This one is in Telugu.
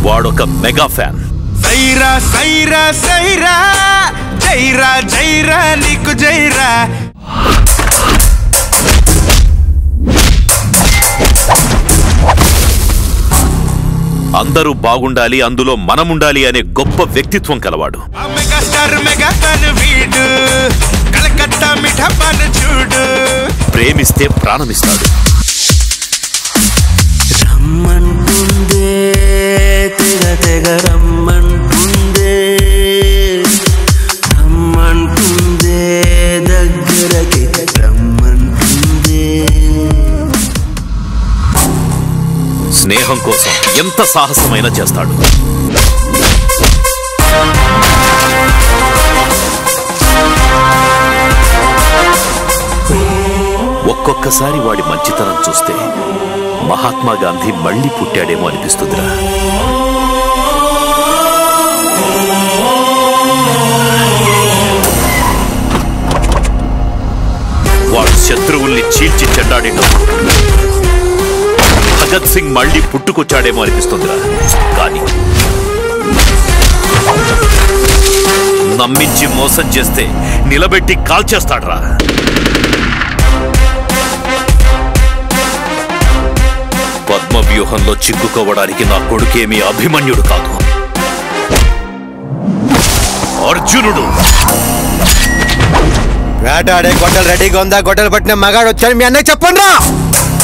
వాడొక మెగా ఫ్యాన్. సైరా సైరా సైరా జైరా జైరా నీకు జైరా. అందరూ బాగుండాలి, అందులో మనముండాలి అనే గొప్ప వ్యక్తిత్వం కలవాడు. ప్రేమిస్తే ప్రాణమిస్తాడు. రమ్మంటుందే తెగ తెగ రమ్మంటుందే, రమ్మంటుందే దగ్గరకి రమ్మంటుందే. స్నేహం కోసం ఎంత సాహసమైనా చేస్తాడు. ఒక్కొక్కసారి వాడి మంచితనం చూస్తే మహాత్మా గాంధీ మళ్లీ పుట్టాడేమో అనిపిస్తుందిరా. వాడు శత్రువుల్ని చీల్చి చెండాడినప్పుడు భగత్ సింగ్ మళ్లీ పుట్టుకొచ్చాడేమో అనిపిస్తుందిరా. కానీ నమ్మించి మోసం చేస్తే నిలబెట్టి కాల్చేస్తాడ్రా. పద్మవ్యూహంలో చిక్కుకోవడానికి నా కొడుకేమీ అభిమన్యుడు కాదు, అర్జునుడు. వేటాడే గొడ్డలు రెడీగా ఉందా? గొడ్డలు పట్టిన మగాడు వచ్చాడు మీ అన్నయ్య చెప్పండి రా.